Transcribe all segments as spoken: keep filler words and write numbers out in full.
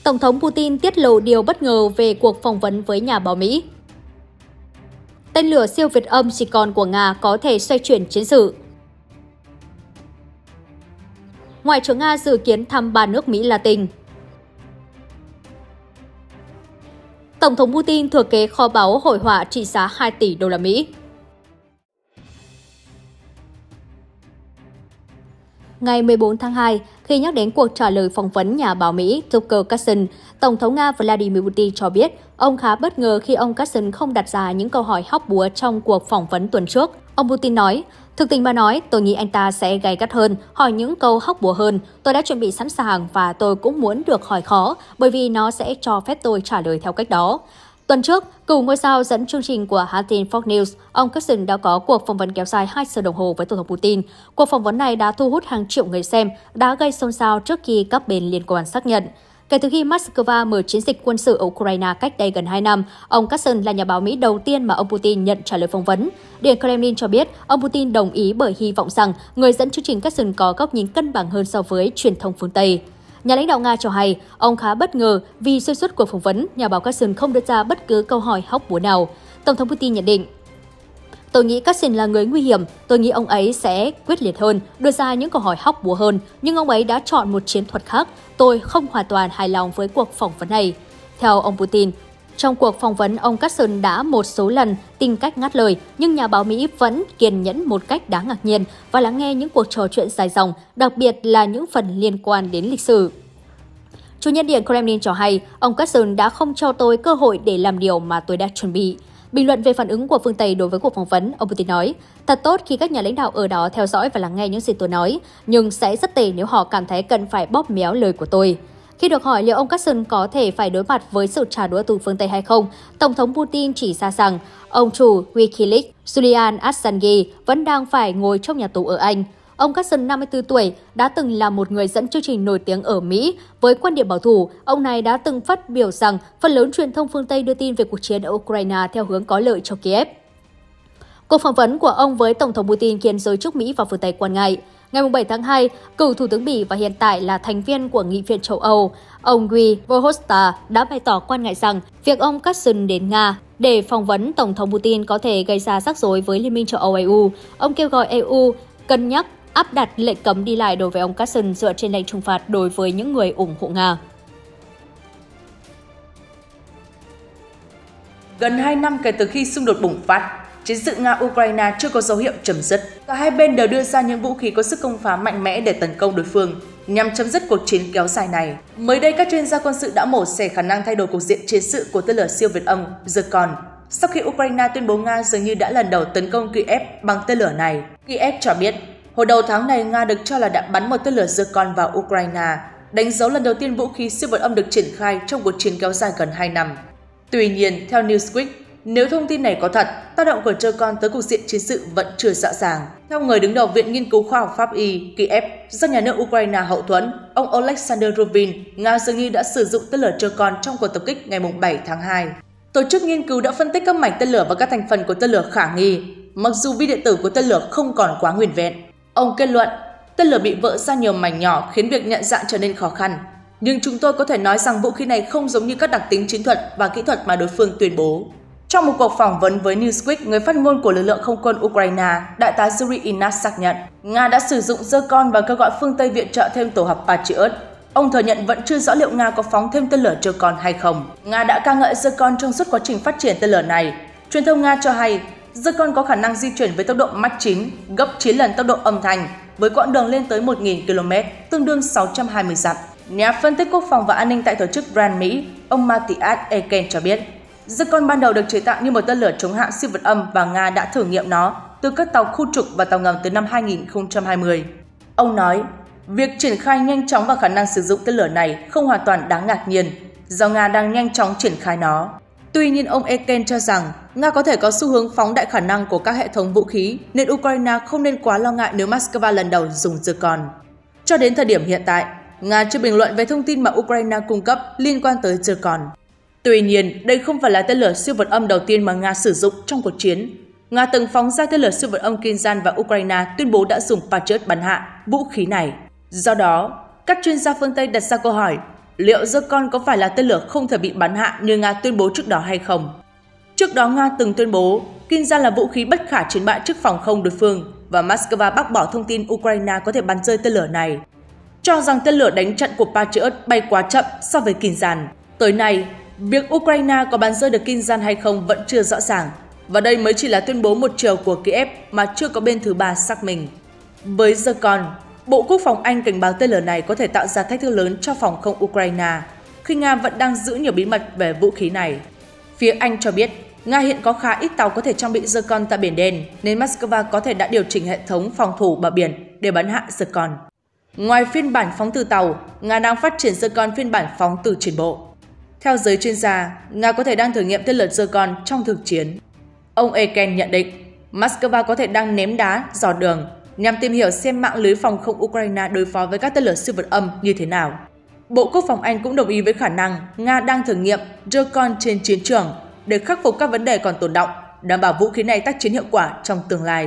Tổng thống Putin tiết lộ điều bất ngờ về cuộc phỏng vấn với nhà báo Mỹ. Tên lửa siêu việt âm chỉ còn của Nga có thể xoay chuyển chiến sự. Ngoại trưởng Nga dự kiến thăm ba nước Mỹ Latin. Tổng thống Putin thừa kế kho báu hội họa trị giá hai tỷ đô la Mỹ. Ngày mười bốn tháng hai, khi nhắc đến cuộc trả lời phỏng vấn nhà báo Mỹ Tucker Carlson, Tổng thống Nga Vladimir Putin cho biết ông khá bất ngờ khi ông Carlson không đặt ra những câu hỏi hóc búa trong cuộc phỏng vấn tuần trước. Ông Putin nói, thực tình mà nói, tôi nghĩ anh ta sẽ gay gắt hơn, hỏi những câu hóc búa hơn. Tôi đã chuẩn bị sẵn sàng và tôi cũng muốn được hỏi khó, bởi vì nó sẽ cho phép tôi trả lời theo cách đó. Tuần trước, cựu ngôi sao dẫn chương trình của hãng tin Fox News, ông Carlson đã có cuộc phỏng vấn kéo dài hai giờ đồng hồ với Tổng thống Putin. Cuộc phỏng vấn này đã thu hút hàng triệu người xem, đã gây xôn xao trước khi các bên liên quan xác nhận. Kể từ khi Moscow mở chiến dịch quân sự ở Ukraine cách đây gần hai năm, ông Carlson là nhà báo Mỹ đầu tiên mà ông Putin nhận trả lời phỏng vấn. Điện Kremlin cho biết ông Putin đồng ý bởi hy vọng rằng người dẫn chương trình Carlson có góc nhìn cân bằng hơn so với truyền thông phương Tây. Nhà lãnh đạo Nga cho hay, ông khá bất ngờ vì xuyên suốt cuộc phỏng vấn, nhà báo Carlson không đưa ra bất cứ câu hỏi hóc búa nào. Tổng thống Putin nhận định, tôi nghĩ Carlson là người nguy hiểm, tôi nghĩ ông ấy sẽ quyết liệt hơn, đưa ra những câu hỏi hóc búa hơn, nhưng ông ấy đã chọn một chiến thuật khác. Tôi không hoàn toàn hài lòng với cuộc phỏng vấn này. Theo ông Putin, trong cuộc phỏng vấn, ông Carlson đã một số lần tìm cách ngắt lời, nhưng nhà báo Mỹ vẫn kiên nhẫn một cách đáng ngạc nhiên và lắng nghe những cuộc trò chuyện dài dòng, đặc biệt là những phần liên quan đến lịch sử. Chủ nhân Điện Kremlin cho hay, ông Carlson đã không cho tôi cơ hội để làm điều mà tôi đã chuẩn bị. Bình luận về phản ứng của phương Tây đối với cuộc phỏng vấn, ông Putin nói, thật tốt khi các nhà lãnh đạo ở đó theo dõi và lắng nghe những gì tôi nói, nhưng sẽ rất tệ nếu họ cảm thấy cần phải bóp méo lời của tôi. Khi được hỏi liệu ông Carlson có thể phải đối mặt với sự trả đũa từ phương Tây hay không, Tổng thống Putin chỉ ra rằng ông chủ Wikileaks Julian Assange vẫn đang phải ngồi trong nhà tù ở Anh. Ông Carlson, năm mươi tư tuổi, đã từng là một người dẫn chương trình nổi tiếng ở Mỹ. Với quan điểm bảo thủ, ông này đã từng phát biểu rằng phần lớn truyền thông phương Tây đưa tin về cuộc chiến ở Ukraine theo hướng có lợi cho Kiev. Cuộc phỏng vấn của ông với Tổng thống Putin khiến giới chức Mỹ và phương Tây quan ngại. Ngày bảy tháng hai, cựu Thủ tướng Bỉ và hiện tại là thành viên của Nghị viện châu Âu, ông Guy Verhofstadt đã bày tỏ quan ngại rằng việc ông Carlson đến Nga để phỏng vấn Tổng thống Putin có thể gây ra rắc rối với Liên minh châu Âu e u. Ông kêu gọi e u cân nhắc áp đặt lệnh cấm đi lại đối với ông Carlson dựa trên lệnh trừng phạt đối với những người ủng hộ Nga. Gần hai năm kể từ khi xung đột bùng phát, chiến sự Nga-Ukraine chưa có dấu hiệu chấm dứt. Cả hai bên đều đưa ra những vũ khí có sức công phá mạnh mẽ để tấn công đối phương, nhằm chấm dứt cuộc chiến kéo dài này. Mới đây, các chuyên gia quân sự đã mổ xẻ khả năng thay đổi cục diện chiến sự của tên lửa siêu việt âm Zircon, sau khi Ukraine tuyên bố Nga dường như đã lần đầu tấn công Kiev bằng tên lửa này. Kiev cho biết, hồi đầu tháng này, Nga được cho là đã bắn một tên lửa Zircon vào Ukraine, đánh dấu lần đầu tiên vũ khí siêu việt âm được triển khai trong cuộc chiến kéo dài gần hai năm. Tuy nhiên, theo Newsweek, nếu thông tin này có thật, tác động của Zircon tới cục diện chiến sự vẫn chưa rõ ràng. Theo người đứng đầu Viện Nghiên cứu Khoa học Pháp y Kiev do nhà nước Ukraine hậu thuẫn, ông Alexander Ruvin, Nga dường như đã sử dụng tên lửa Zircon trong cuộc tập kích ngày bảy tháng hai. Tổ chức nghiên cứu đã phân tích các mảnh tên lửa và các thành phần của tên lửa khả nghi, mặc dù vi điện tử của tên lửa không còn quá nguyên vẹn. Ông kết luận, tên lửa bị vỡ ra nhiều mảnh nhỏ khiến việc nhận dạng trở nên khó khăn. Nhưng chúng tôi có thể nói rằng vũ khí này không giống như các đặc tính chiến thuật và kỹ thuật mà đối phương tuyên bố. Trong một cuộc phỏng vấn với Newsweek, người phát ngôn của lực lượng không quân Ukraine, Đại tá Yuri Inas xác nhận Nga đã sử dụng Zircon và kêu gọi phương Tây viện trợ thêm tổ hợp Patriot. Ông thừa nhận vẫn chưa rõ liệu Nga có phóng thêm tên lửa Zircon hay không. Nga đã ca ngợi Zircon trong suốt quá trình phát triển tên lửa này. Truyền thông Nga cho hay Zircon có khả năng di chuyển với tốc độ Mach chín, gấp chín lần tốc độ âm thanh, với quãng đường lên tới một nghìn ki lô mét, tương đương sáu trăm hai mươi dặm. Nhà phân tích quốc phòng và an ninh tại tổ chức Brand Mỹ, ông Matthias Eken cho biết, Zircon ban đầu được chế tạo như một tên lửa chống hạm siêu việt âm và Nga đã thử nghiệm nó từ các tàu khu trục và tàu ngầm từ năm hai nghìn không trăm hai mươi. Ông nói, việc triển khai nhanh chóng và khả năng sử dụng tên lửa này không hoàn toàn đáng ngạc nhiên, do Nga đang nhanh chóng triển khai nó. Tuy nhiên, ông Eken cho rằng Nga có thể có xu hướng phóng đại khả năng của các hệ thống vũ khí, nên Ukraine không nên quá lo ngại nếu Moscow lần đầu dùng Zircon. Cho đến thời điểm hiện tại, Nga chưa bình luận về thông tin mà Ukraine cung cấp liên quan tới Zircon. Tuy nhiên, đây không phải là tên lửa siêu vật âm đầu tiên mà Nga sử dụng trong cuộc chiến. Nga từng phóng ra tên lửa siêu vật âm Kinzhan và Ukraine tuyên bố đã dùng Patriot bắn hạ vũ khí này. Do đó, các chuyên gia phương Tây đặt ra câu hỏi, liệu Zircon có phải là tên lửa không thể bị bắn hạ như Nga tuyên bố trước đó hay không. Trước đó, Nga từng tuyên bố Kinzhan là vũ khí bất khả chiến bại trước phòng không đối phương và Moscow bác bỏ thông tin Ukraine có thể bắn rơi tên lửa này, cho rằng tên lửa đánh chặn của Patriot bay quá chậm so với Kinzhan. Tới nay, việc Ukraine có bắn rơi được Kinzhan hay không vẫn chưa rõ ràng, và đây mới chỉ là tuyên bố một chiều của Kiev mà chưa có bên thứ ba xác minh. Với Zircon, Bộ Quốc phòng Anh cảnh báo tên lửa này có thể tạo ra thách thức lớn cho phòng không Ukraine, khi Nga vẫn đang giữ nhiều bí mật về vũ khí này. Phía Anh cho biết, Nga hiện có khá ít tàu có thể trang bị Zircon tại Biển Đen, nên Moscow có thể đã điều chỉnh hệ thống phòng thủ bờ biển để bắn hạ Zircon. Ngoài phiên bản phóng từ tàu, Nga đang phát triển Zircon phiên bản phóng từ trên bộ. Theo giới chuyên gia, Nga có thể đang thử nghiệm tên lửa Zircon trong thực chiến. Ông Eken nhận định, Moscow có thể đang ném đá, dò đường nhằm tìm hiểu xem mạng lưới phòng không Ukraine đối phó với các tên lửa siêu vượt âm như thế nào. Bộ Quốc phòng Anh cũng đồng ý với khả năng Nga đang thử nghiệm Zircon trên chiến trường để khắc phục các vấn đề còn tồn đọng, đảm bảo vũ khí này tác chiến hiệu quả trong tương lai.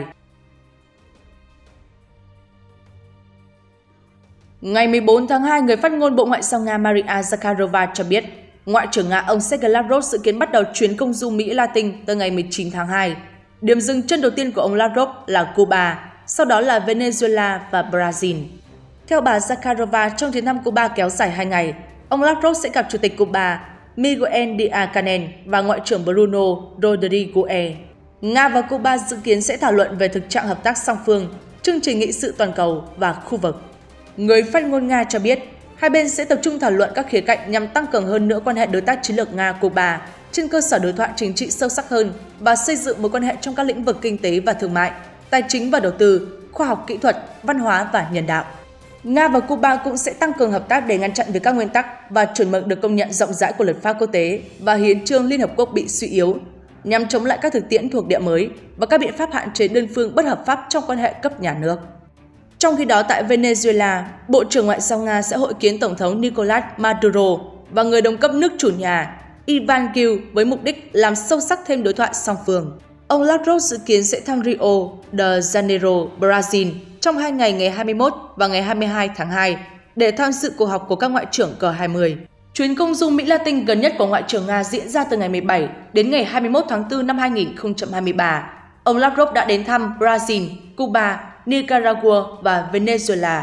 Ngày mười bốn tháng hai, người phát ngôn Bộ Ngoại giao Nga Maria Zakharova cho biết, Ngoại trưởng Nga ông Sergei Lavrov dự kiến bắt đầu chuyến công du Mỹ Latin từ ngày mười chín tháng hai. Điểm dừng chân đầu tiên của ông Lavrov là Cuba, sau đó là Venezuela và Brazil. Theo bà Zakharova, trong chuyến thăm Cuba kéo dài hai ngày, ông Lavrov sẽ gặp Chủ tịch Cuba Miguel Díaz-Canel và Ngoại trưởng Bruno Rodriguez. Nga và Cuba dự kiến sẽ thảo luận về thực trạng hợp tác song phương, chương trình nghị sự toàn cầu và khu vực. Người phát ngôn Nga cho biết, hai bên sẽ tập trung thảo luận các khía cạnh nhằm tăng cường hơn nữa quan hệ đối tác chiến lược Nga-Cuba trên cơ sở đối thoại chính trị sâu sắc hơn và xây dựng mối quan hệ trong các lĩnh vực kinh tế và thương mại, tài chính và đầu tư, khoa học kỹ thuật, văn hóa và nhân đạo. Nga và Cuba cũng sẽ tăng cường hợp tác để ngăn chặn việc các nguyên tắc và chuẩn mực được công nhận rộng rãi của luật pháp quốc tế và hiến chương Liên Hợp Quốc bị suy yếu, nhằm chống lại các thực tiễn thuộc địa mới và các biện pháp hạn chế đơn phương bất hợp pháp trong quan hệ cấp nhà nước. Trong khi đó, tại Venezuela, Bộ trưởng Ngoại giao Nga sẽ hội kiến Tổng thống Nicolás Maduro và người đồng cấp nước chủ nhà Ivan Gil với mục đích làm sâu sắc thêm đối thoại song phương. Ông Lavrov dự kiến sẽ thăm Rio de Janeiro, Brazil trong hai ngày ngày hai mươi mốt và ngày hai mươi hai tháng hai để tham dự cuộc họp của các ngoại trưởng G hai mươi. Chuyến công du Mỹ Latin gần nhất của Ngoại trưởng Nga diễn ra từ ngày mười bảy đến ngày hai mươi mốt tháng tư năm hai nghìn không trăm hai mươi ba. Ông Lavrov đã đến thăm Brazil, Cuba, Nicaragua và Venezuela.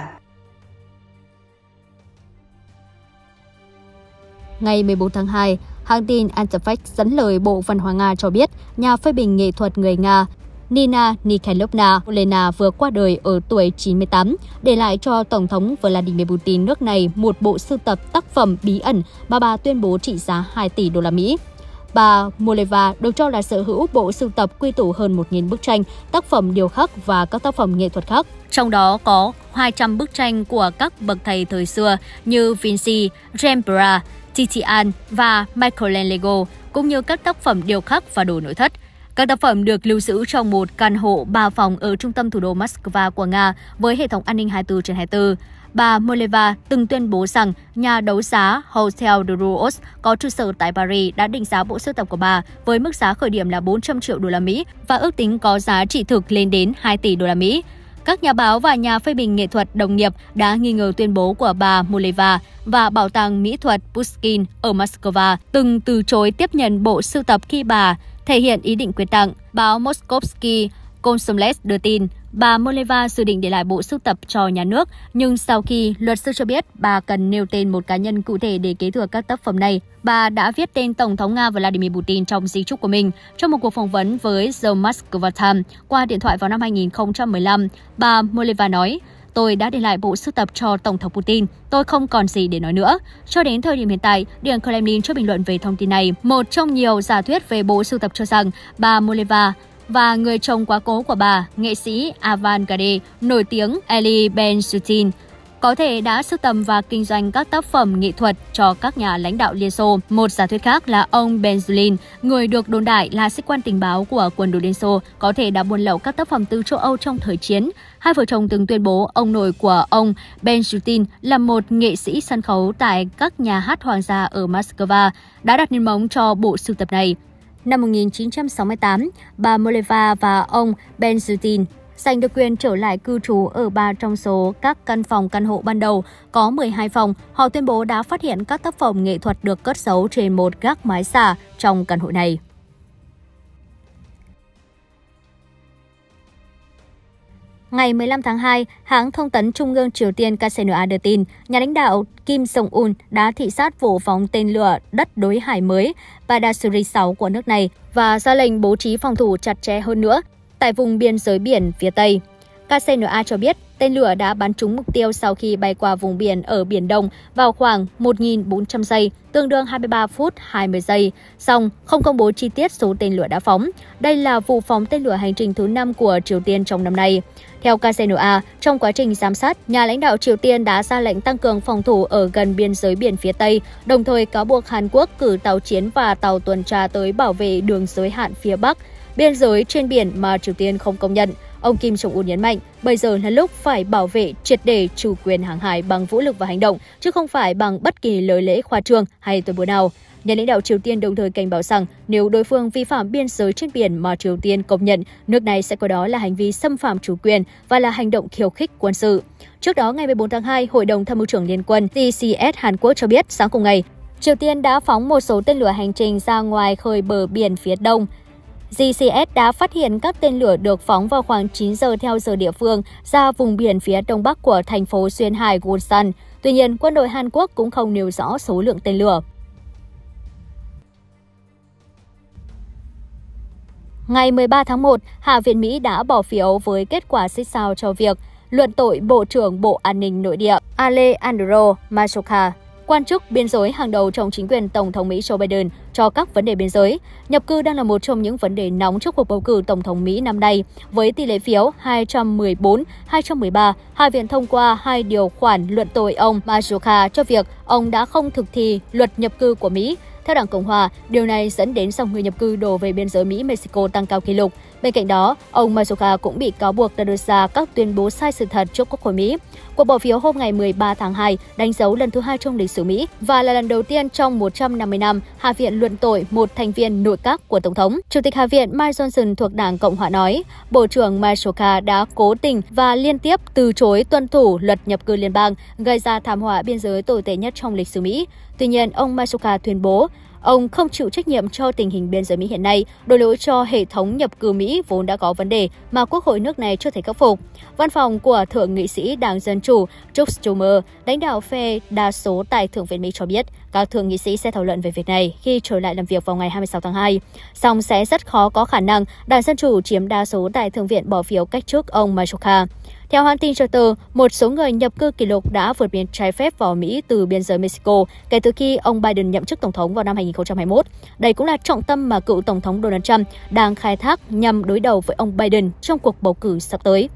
Ngày mười bốn tháng hai, hãng tin Interfax dẫn lời Bộ Văn hóa Nga cho biết nhà phê bình nghệ thuật người Nga Nina Nikhailovna Olena vừa qua đời ở tuổi chín mươi tám, để lại cho Tổng thống Vladimir Putin nước này một bộ sưu tập tác phẩm bí ẩn mà bà tuyên bố trị giá hai tỷ đô la Mỹ. Bà Moleva được cho là sở hữu bộ sưu tập quy tụ hơn một nghìn bức tranh, tác phẩm điêu khắc và các tác phẩm nghệ thuật khác. Trong đó có hai trăm bức tranh của các bậc thầy thời xưa như Vinci, Rembrandt, Titian và Michelangelo, cũng như các tác phẩm điêu khắc và đồ nội thất. Các tác phẩm được lưu giữ trong một căn hộ ba phòng ở trung tâm thủ đô Moscow của Nga với hệ thống an ninh hai mươi bốn trên hai mươi bốn. Bà Moleva từng tuyên bố rằng nhà đấu giá Hotel de Rouos có trụ sở tại Paris đã định giá bộ sưu tập của bà với mức giá khởi điểm là bốn trăm triệu đô la Mỹ và ước tính có giá trị thực lên đến hai tỷ đô la Mỹ. Các nhà báo và nhà phê bình nghệ thuật đồng nghiệp đã nghi ngờ tuyên bố của bà Moleva, và Bảo tàng Mỹ thuật Pushkin ở Moscow từng từ chối tiếp nhận bộ sưu tập khi bà thể hiện ý định quyên tặng. Báo Moskovsky Komsomolets đưa tin bà Moleva dự định để lại bộ sưu tập cho nhà nước, nhưng sau khi luật sư cho biết bà cần nêu tên một cá nhân cụ thể để kế thừa các tác phẩm này, bà đã viết tên Tổng thống Nga Vladimir Putin trong di chúc của mình. Trong một cuộc phỏng vấn với The Moscow Times qua điện thoại vào năm hai nghìn không trăm mười lăm, bà Moleva nói: "Tôi đã để lại bộ sưu tập cho Tổng thống Putin. Tôi không còn gì để nói nữa." Cho đến thời điểm hiện tại, Điện Kremlin chưa bình luận về thông tin này. Một trong nhiều giả thuyết về bộ sưu tập cho rằng bà Moleva và người chồng quá cố của bà, nghệ sĩ avant-garde nổi tiếng Elie Ben-Sutin, có thể đã sưu tầm và kinh doanh các tác phẩm nghệ thuật cho các nhà lãnh đạo Liên Xô. Một giả thuyết khác là ông Benzulin, người được đồn đại là sĩ quan tình báo của quân đội Liên Xô, có thể đã buôn lậu các tác phẩm từ châu Âu trong thời chiến. Hai vợ chồng từng tuyên bố ông nội của ông Ben-Sutin là một nghệ sĩ sân khấu tại các nhà hát hoàng gia ở Moscow, đã đặt nền móng cho bộ sưu tập này. Năm một nghìn chín trăm sáu mươi tám, bà Moleva và ông Ben-Sutin giành được quyền trở lại cư trú ở ba trong số các căn phòng căn hộ ban đầu, có mười hai phòng. Họ tuyên bố đã phát hiện các tác phẩm nghệ thuật được cất giấu trên một gác mái xà trong căn hộ này. Ngày mười lăm tháng hai, hãng thông tấn Trung ương Triều Tiên K C N A đưa tin, nhà lãnh đạo Kim Jong-un đã thị sát vụ phóng tên lửa đất đối hải mới Padasuri sáu của nước này và ra lệnh bố trí phòng thủ chặt chẽ hơn nữa tại vùng biên giới biển phía Tây. K C N A cho biết tên lửa đã bắn trúng mục tiêu sau khi bay qua vùng biển ở Biển Đông vào khoảng một nghìn bốn trăm giây, tương đương hai mươi ba phút hai mươi giây. Song không công bố chi tiết số tên lửa đã phóng. Đây là vụ phóng tên lửa hành trình thứ năm của Triều Tiên trong năm nay. Theo K C N A, trong quá trình giám sát, nhà lãnh đạo Triều Tiên đã ra lệnh tăng cường phòng thủ ở gần biên giới biển phía Tây, đồng thời cáo buộc Hàn Quốc cử tàu chiến và tàu tuần tra tới bảo vệ đường giới hạn phía Bắc, biên giới trên biển mà Triều Tiên không công nhận. Ông Kim Jong-un nhấn mạnh, bây giờ là lúc phải bảo vệ triệt để chủ quyền hàng hải bằng vũ lực và hành động, chứ không phải bằng bất kỳ lời lẽ khoa trương hay tuyên bố nào. Nhà lãnh đạo Triều Tiên đồng thời cảnh báo rằng nếu đối phương vi phạm biên giới trên biển mà Triều Tiên công nhận, nước này sẽ coi đó là hành vi xâm phạm chủ quyền và là hành động khiêu khích quân sự. Trước đó, ngày mười bốn tháng hai, Hội đồng Tham mưu trưởng Liên quân T C S Hàn Quốc cho biết sáng cùng ngày, Triều Tiên đã phóng một số tên lửa hành trình ra ngoài khơi bờ biển phía đông. G C S đã phát hiện các tên lửa được phóng vào khoảng chín giờ theo giờ địa phương ra vùng biển phía đông bắc của thành phố xuyên hải Wonsan. Tuy nhiên, quân đội Hàn Quốc cũng không nêu rõ số lượng tên lửa. Ngày mười ba tháng một, Hạ viện Mỹ đã bỏ phiếu với kết quả xích sao cho việc luận tội Bộ trưởng Bộ An ninh Nội địa Alejandro Mayorkas, quan chức biên giới hàng đầu trong chính quyền Tổng thống Mỹ Joe Biden, cho các vấn đề biên giới. Nhập cư đang là một trong những vấn đề nóng trước cuộc bầu cử Tổng thống Mỹ năm nay. Với tỷ lệ phiếu hai trăm mười bốn hai trăm mười ba, Hạ viện thông qua hai điều khoản luận tội ông Mayorkas cho việc ông đã không thực thi luật nhập cư của Mỹ. Theo Đảng Cộng hòa, điều này dẫn đến dòng người nhập cư đổ về biên giới Mỹ-Mexico tăng cao kỷ lục. Bên cạnh đó, ông Mayorkas cũng bị cáo buộc đã đưa ra các tuyên bố sai sự thật trước Quốc hội Mỹ. Cuộc bỏ phiếu hôm ngày mười ba tháng hai đánh dấu lần thứ hai trong lịch sử Mỹ và là lần đầu tiên trong một trăm năm mươi năm Hạ viện luận tội một thành viên nội các của Tổng thống. Chủ tịch Hạ viện Mike Johnson thuộc Đảng Cộng hòa nói, Bộ trưởng Mayorkas đã cố tình và liên tiếp từ chối tuân thủ luật nhập cư liên bang, gây ra thảm họa biên giới tồi tệ nhất trong lịch sử Mỹ. Tuy nhiên, ông Mayorkas tuyên bố ông không chịu trách nhiệm cho tình hình biên giới Mỹ hiện nay, đổ lỗi cho hệ thống nhập cư Mỹ vốn đã có vấn đề mà Quốc hội nước này chưa thể khắc phục. Văn phòng của Thượng nghị sĩ Đảng Dân Chủ Chuck Schumer, lãnh đạo phe đa số tại Thượng viện Mỹ cho biết các thượng nghị sĩ sẽ thảo luận về việc này khi trở lại làm việc vào ngày hai mươi sáu tháng hai. Song sẽ rất khó có khả năng Đảng Dân Chủ chiếm đa số tại Thượng viện bỏ phiếu cách chức ông Mayorkas. Theo hãng tin Reuters, một số người nhập cư kỷ lục đã vượt biên trái phép vào Mỹ từ biên giới Mexico kể từ khi ông Biden nhậm chức Tổng thống vào năm hai nghìn không trăm hai mươi mốt. Đây cũng là trọng tâm mà cựu Tổng thống Donald Trump đang khai thác nhằm đối đầu với ông Biden trong cuộc bầu cử sắp tới.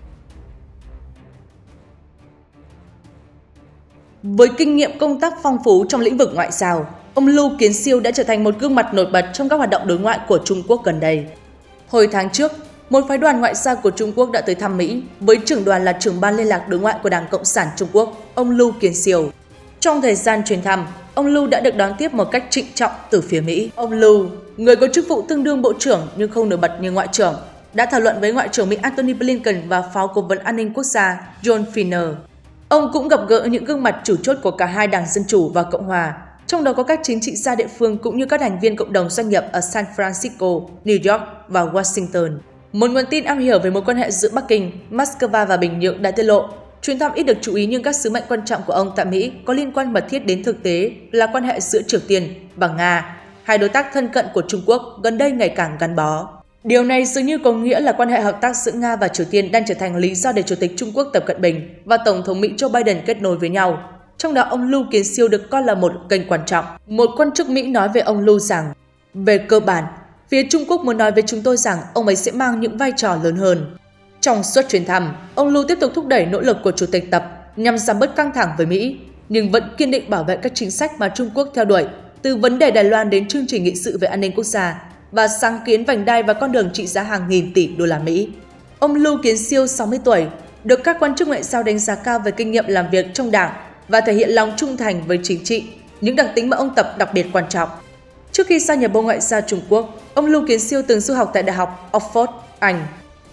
Với kinh nghiệm công tác phong phú trong lĩnh vực ngoại giao, ông Lưu Kiến Siêu đã trở thành một gương mặt nổi bật trong các hoạt động đối ngoại của Trung Quốc gần đây. Hồi tháng trước, một phái đoàn ngoại giao của Trung Quốc đã tới thăm Mỹ với trưởng đoàn là trưởng ban liên lạc đối ngoại của Đảng Cộng sản Trung Quốc, ông Lưu Kiến Siêu. Trong thời gian chuyến thăm, ông Lưu đã được đón tiếp một cách trịnh trọng từ phía Mỹ. Ông Lưu, người có chức vụ tương đương bộ trưởng nhưng không nổi bật như ngoại trưởng, đã thảo luận với Ngoại trưởng Mỹ Antony Blinken và Phó Cố vấn An ninh Quốc gia John Finner. Ông cũng gặp gỡ những gương mặt chủ chốt của cả hai Đảng Dân Chủ và Cộng hòa, trong đó có các chính trị gia địa phương cũng như các thành viên cộng đồng doanh nghiệp ở San Francisco, New York và Washington. Một nguồn tin am hiểu về mối quan hệ giữa Bắc Kinh, Moscow và Bình Nhưỡng đã tiết lộ, chuyến thăm ít được chú ý nhưng các sứ mệnh quan trọng của ông tại Mỹ có liên quan mật thiết đến thực tế là quan hệ giữa Triều Tiên và Nga, hai đối tác thân cận của Trung Quốc gần đây ngày càng gắn bó. Điều này dường như có nghĩa là quan hệ hợp tác giữa Nga và Triều Tiên đang trở thành lý do để Chủ tịch Trung Quốc Tập Cận Bình và Tổng thống Mỹ Joe Biden kết nối với nhau. Trong đó, ông Lưu Kiến Siêu được coi là một kênh quan trọng. Một quan chức Mỹ nói về ông Lưu rằng, về cơ bản, phía Trung Quốc muốn nói với chúng tôi rằng ông ấy sẽ mang những vai trò lớn hơn. Trong suốt chuyến thăm, ông Lưu tiếp tục thúc đẩy nỗ lực của Chủ tịch Tập nhằm giảm bớt căng thẳng với Mỹ, nhưng vẫn kiên định bảo vệ các chính sách mà Trung Quốc theo đuổi, từ vấn đề Đài Loan đến chương trình nghị sự về an ninh quốc gia và sáng kiến vành đai và con đường trị giá hàng nghìn tỷ đô la Mỹ. Ông Lưu Kiến Siêu, sáu mươi tuổi, được các quan chức ngoại giao đánh giá cao về kinh nghiệm làm việc trong đảng và thể hiện lòng trung thành với chính trị, những đặc tính mà ông Tập đặc biệt quan trọng. Trước khi gia nhập Bộ Ngoại giao Trung Quốc, ông Lưu Kiến Siêu từng du học tại Đại học Oxford, Anh.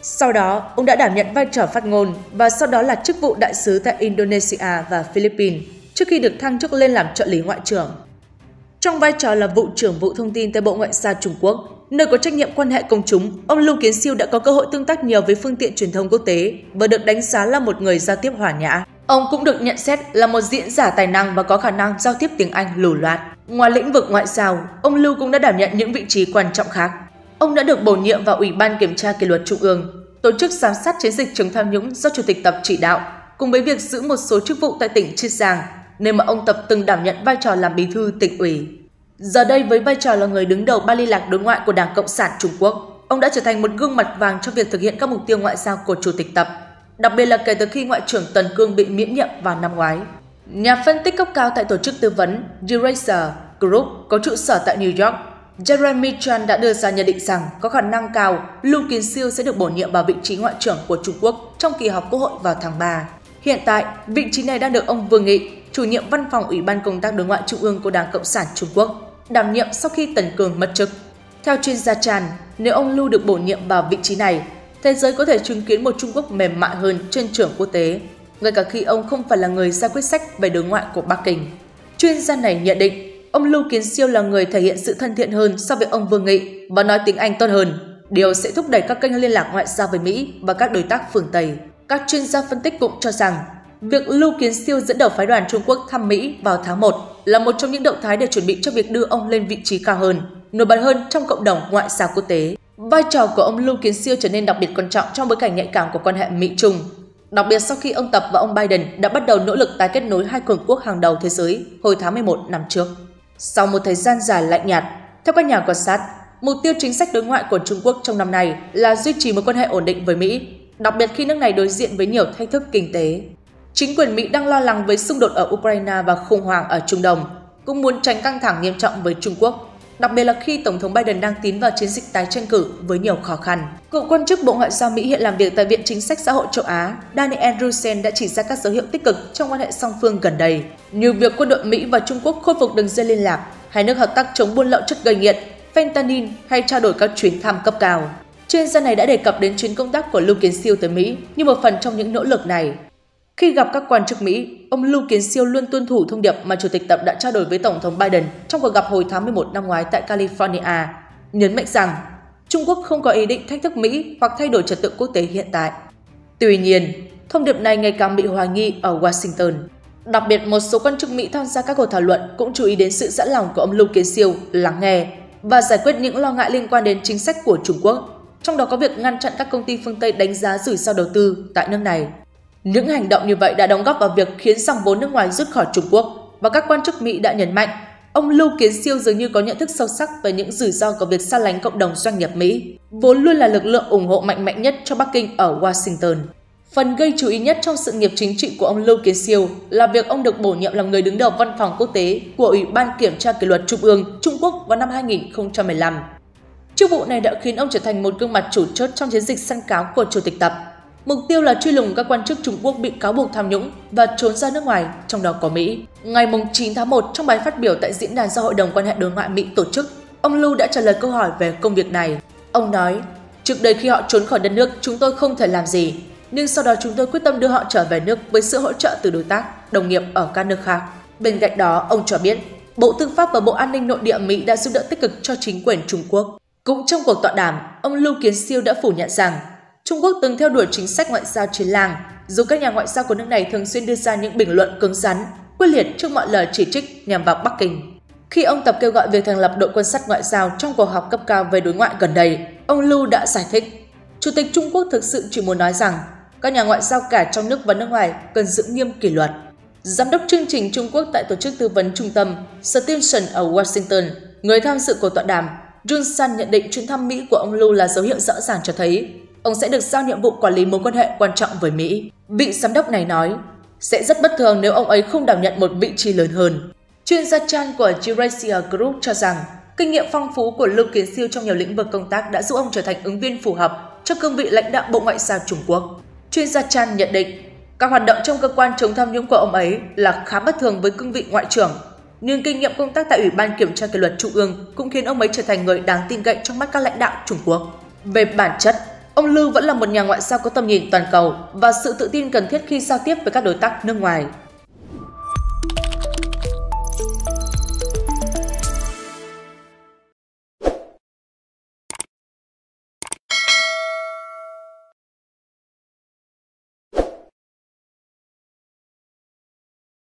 Sau đó, ông đã đảm nhận vai trò phát ngôn và sau đó là chức vụ đại sứ tại Indonesia và Philippines trước khi được thăng chức lên làm trợ lý ngoại trưởng. Trong vai trò là vụ trưởng vụ thông tin tại Bộ Ngoại giao Trung Quốc, nơi có trách nhiệm quan hệ công chúng, ông Lưu Kiến Siêu đã có cơ hội tương tác nhiều với phương tiện truyền thông quốc tế và được đánh giá là một người giao tiếp hòa nhã. Ông cũng được nhận xét là một diễn giả tài năng và có khả năng giao tiếp tiếng Anh lưu loát. Ngoài lĩnh vực ngoại giao, ông Lưu cũng đã đảm nhận những vị trí quan trọng khác. Ông đã được bổ nhiệm vào Ủy ban Kiểm tra Kỷ luật Trung ương, tổ chức giám sát chiến dịch chống tham nhũng do Chủ tịch Tập chỉ đạo, cùng với việc giữ một số chức vụ tại tỉnh Chiết Giang, nơi mà ông Tập từng đảm nhận vai trò làm bí thư tỉnh ủy. Giờ đây với vai trò là người đứng đầu ban liên lạc đối ngoại của Đảng Cộng sản Trung Quốc, ông đã trở thành một gương mặt vàng cho việc thực hiện các mục tiêu ngoại giao của Chủ tịch Tập, đặc biệt là kể từ khi Ngoại trưởng Tần Cương bị miễn nhiệm vào năm ngoái. Nhà phân tích cấp cao tại tổ chức tư vấn Eurasia Group có trụ sở tại New York, Jeremy Chan đã đưa ra nhận định rằng có khả năng cao Lưu Kiến Siêu sẽ được bổ nhiệm vào vị trí Ngoại trưởng của Trung Quốc trong kỳ họp Quốc hội vào tháng ba. Hiện tại, vị trí này đang được ông Vương Nghị, chủ nhiệm văn phòng Ủy ban Công tác Đối ngoại Trung ương của Đảng Cộng sản Trung Quốc, đảm nhiệm sau khi Tần Cương mất chức. Theo chuyên gia Chan, nếu ông Lưu được bổ nhiệm vào vị trí này, thế giới có thể chứng kiến một Trung Quốc mềm mại hơn trên trường quốc tế, ngay cả khi ông không phải là người ra quyết sách về đối ngoại của Bắc Kinh. Chuyên gia này nhận định, ông Lưu Kiến Siêu là người thể hiện sự thân thiện hơn so với ông Vương Nghị và nói tiếng Anh tốt hơn. Điều sẽ thúc đẩy các kênh liên lạc ngoại giao với Mỹ và các đối tác phương Tây. Các chuyên gia phân tích cũng cho rằng, việc Lưu Kiến Siêu dẫn đầu phái đoàn Trung Quốc thăm Mỹ vào tháng một là một trong những động thái để chuẩn bị cho việc đưa ông lên vị trí cao hơn, nổi bật hơn trong cộng đồng ngoại giao quốc tế. Vai trò của ông Lưu Kiến Siêu trở nên đặc biệt quan trọng trong bối cảnh nhạy cảm của quan hệ Mỹ-Trung, đặc biệt sau khi ông Tập và ông Biden đã bắt đầu nỗ lực tái kết nối hai cường quốc hàng đầu thế giới hồi tháng mười một năm trước. Sau một thời gian dài lạnh nhạt, theo các nhà quan sát, mục tiêu chính sách đối ngoại của Trung Quốc trong năm nay là duy trì mối quan hệ ổn định với Mỹ, đặc biệt khi nước này đối diện với nhiều thách thức kinh tế. Chính quyền Mỹ đang lo lắng với xung đột ở Ukraine và khủng hoảng ở Trung Đông, cũng muốn tránh căng thẳng nghiêm trọng với Trung Quốc, đặc biệt là khi Tổng thống Biden đang tiến vào chiến dịch tái tranh cử với nhiều khó khăn. Cựu quan chức Bộ Ngoại giao Mỹ hiện làm việc tại Viện Chính sách Xã hội châu Á, Daniel Rusen đã chỉ ra các dấu hiệu tích cực trong quan hệ song phương gần đây, như việc quân đội Mỹ và Trung Quốc khôi phục đường dây liên lạc, hai nước hợp tác chống buôn lậu chất gây nghiện, fentanyl hay trao đổi các chuyến thăm cấp cao. Chuyên gia này đã đề cập đến chuyến công tác của Lưu Kiến Siêu tới Mỹ như một phần trong những nỗ lực này. Khi gặp các quan chức Mỹ, ông Lưu Kiến Siêu luôn tuân thủ thông điệp mà Chủ tịch Tập đã trao đổi với Tổng thống Biden trong cuộc gặp hồi tháng mười một năm ngoái tại California, nhấn mạnh rằng Trung Quốc không có ý định thách thức Mỹ hoặc thay đổi trật tự quốc tế hiện tại. Tuy nhiên, thông điệp này ngày càng bị hoài nghi ở Washington. Đặc biệt, một số quan chức Mỹ tham gia các cuộc thảo luận cũng chú ý đến sự sẵn lòng của ông Lưu Kiến Siêu lắng nghe và giải quyết những lo ngại liên quan đến chính sách của Trung Quốc, trong đó có việc ngăn chặn các công ty phương Tây đánh giá rủi ro đầu tư tại nước này. Những hành động như vậy đã đóng góp vào việc khiến dòng vốn nước ngoài rút khỏi Trung Quốc, và các quan chức Mỹ đã nhấn mạnh ông Lưu Kiến Siêu dường như có nhận thức sâu sắc về những rủi ro của việc xa lánh cộng đồng doanh nghiệp Mỹ, vốn luôn là lực lượng ủng hộ mạnh mẽ nhất cho Bắc Kinh ở Washington. Phần gây chú ý nhất trong sự nghiệp chính trị của ông Lưu Kiến Siêu là việc ông được bổ nhiệm làm người đứng đầu văn phòng quốc tế của Ủy ban Kiểm tra Kỷ luật Trung ương Trung Quốc vào năm hai nghìn không trăm mười lăm. Chức vụ này đã khiến ông trở thành một gương mặt chủ chốt trong chiến dịch săn cáo của Chủ tịch Tập. Mục tiêu là truy lùng các quan chức Trung Quốc bị cáo buộc tham nhũng và trốn ra nước ngoài, trong đó có Mỹ. Ngày chín tháng một, trong bài phát biểu tại diễn đàn do Hội đồng Quan hệ Đối ngoại Mỹ tổ chức, ông Lưu đã trả lời câu hỏi về công việc này. Ông nói, trước đây khi họ trốn khỏi đất nước, chúng tôi không thể làm gì, nhưng sau đó chúng tôi quyết tâm đưa họ trở về nước với sự hỗ trợ từ đối tác, đồng nghiệp ở các nước khác. Bên cạnh đó, ông cho biết, Bộ Tư pháp và Bộ An ninh Nội địa Mỹ đã giúp đỡ tích cực cho chính quyền Trung Quốc. Cũng trong cuộc tọa đàm, ông Lưu Kiến Siêu đã phủ nhận rằng Trung Quốc từng theo đuổi chính sách ngoại giao chiến làng, dù các nhà ngoại giao của nước này thường xuyên đưa ra những bình luận cứng rắn, quyết liệt trước mọi lời chỉ trích nhằm vào Bắc Kinh. Khi ông Tập kêu gọi việc thành lập đội quân sắt ngoại giao trong cuộc họp cấp cao về đối ngoại gần đây, ông Lưu đã giải thích, Chủ tịch Trung Quốc thực sự chỉ muốn nói rằng các nhà ngoại giao cả trong nước và nước ngoài cần giữ nghiêm kỷ luật. Giám đốc chương trình Trung Quốc tại Tổ chức Tư vấn Trung tâm Stimson ở Washington, người tham dự cuộc tọa đàm, Jun San nhận định chuyến thăm Mỹ của ông Lưu là dấu hiệu rõ ràng cho thấy ông sẽ được giao nhiệm vụ quản lý mối quan hệ quan trọng với Mỹ. Vị giám đốc này nói, sẽ rất bất thường nếu ông ấy không đảm nhận một vị trí lớn hơn. Chuyên gia Chan của Eurasia Group cho rằng, kinh nghiệm phong phú của Lưu Kiến Siêu trong nhiều lĩnh vực công tác đã giúp ông trở thành ứng viên phù hợp cho cương vị lãnh đạo Bộ Ngoại giao Trung Quốc. Chuyên gia Chan nhận định, các hoạt động trong cơ quan chống tham nhũng của ông ấy là khá bất thường với cương vị ngoại trưởng, nhưng kinh nghiệm công tác tại Ủy ban Kiểm tra Kỷ luật Trung ương cũng khiến ông ấy trở thành người đáng tin cậy trong mắt các lãnh đạo Trung Quốc. Về bản chất, ông Lưu vẫn là một nhà ngoại giao có tầm nhìn toàn cầu và sự tự tin cần thiết khi giao tiếp với các đối tác nước ngoài.